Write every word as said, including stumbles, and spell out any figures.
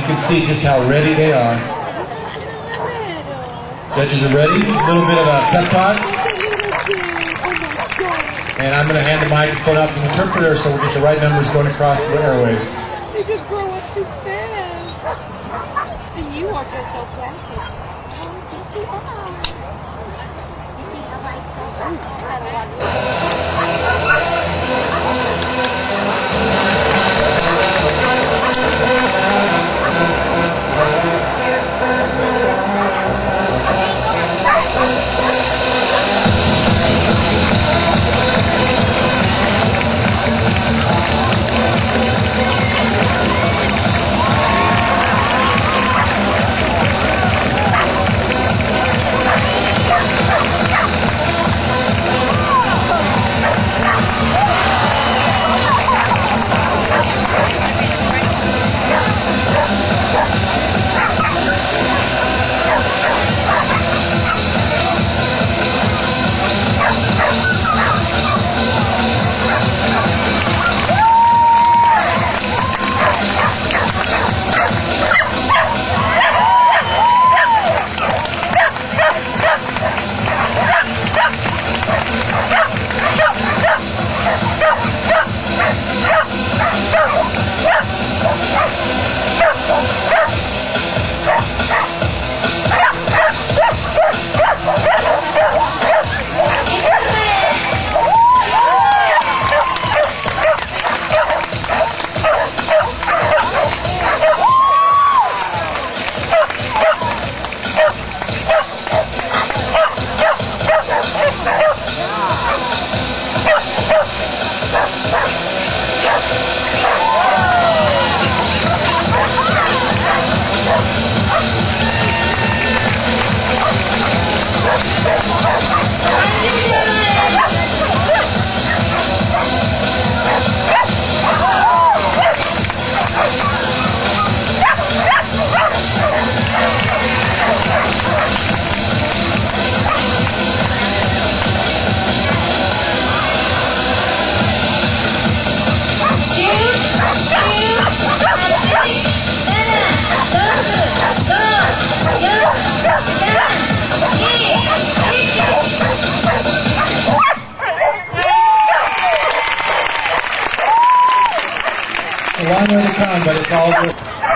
you can see just how ready they are. Judges are ready. A little bit of a pep talk. And I'm going to hand the microphone out to the interpreter so we'll get the right numbers going across the airways. You just grow up too fast. And you are just so flashy. Oh, yes, you are. You see how I go?